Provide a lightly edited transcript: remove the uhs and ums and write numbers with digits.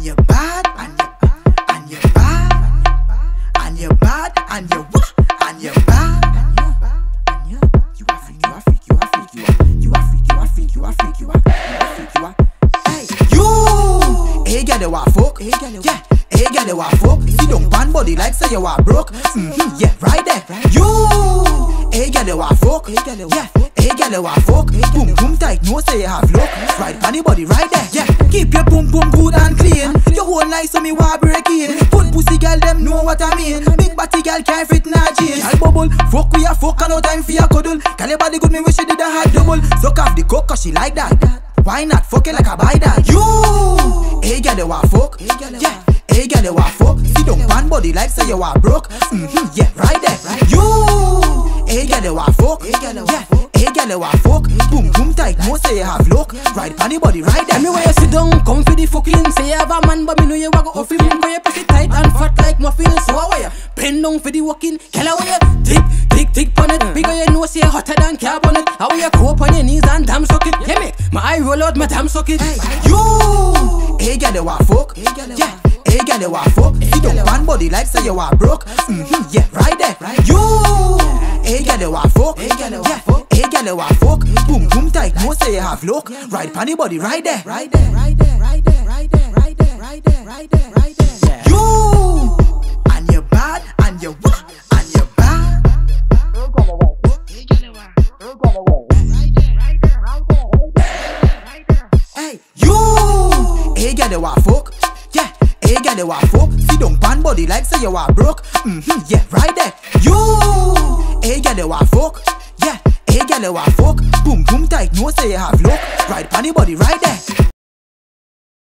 and you're bad, and you're bad, and you're bad, and you're what? And you're bad, and you a freak, you a freak, you a freak, you a freak, you a freak, you a freak, you a freak, you a. Hey, you, hey girl, you a fuck, yeah. Hey girl, you a fuck. See don't pan body like say you a broke. Yeah, right there. You, hey girl, you a fuck. Yeah, hey girl, you a fuck. Boom boom tight, no say you have luck. Right pan body right there. Yeah, keep your boom boom good and clean. Your whole nice so me want break in. Put pussy girl them know what I mean. Big body girl can't fit in a jeans. Girl bubble, fuck we a fuck and no time for your cuddle. Girl your body good, me wish you did a hard double. Suck off the coke 'cause she like that. Why not fuck it like a buy that? You, hey girl, you a fuck. Yeah. Hey girl, you a fuck. See don't pan body like say you a broke. Yeah, right there. You, hey girl, you a fuck. Yeah, hey girl, you a fuck. Boom boom tight, no say you have luck. Right pan body right there. Me where you sit down, come for the fucking. Say you have a man, but me know you a go off him. Where you pussy tight and fat like muffin. So how you bend down for the walking? Girl, how you tick pon it? Because you know say hotter than carbon it. How you go up on your knees and damn suck it? Yeah, me, my eye roll out, my damn suck it. You, hey girl, you a fuck. Yeah. Hey girl, you a fuck. See don't pan body like say you a broke. Yeah, right there. You, hey girl, you a fuck. Yeah, hey girl, you a fuck. Boom boom tight, no say you have luck. Right pan body right there. Right there, right there, right there, right there, right there, right there, right there, right there. You, and you're bad, and you're what? And you're bad. Hey, you, hey girl, you a fuck. Yeah. Hey girl, you a fuck. See don't pan body like say you a broke. Yeah, right there. You, hey girl, you a fuck. Yeah, hey girl, you a fuck. Boom boom tight, no say you have luck. Right pan body right there.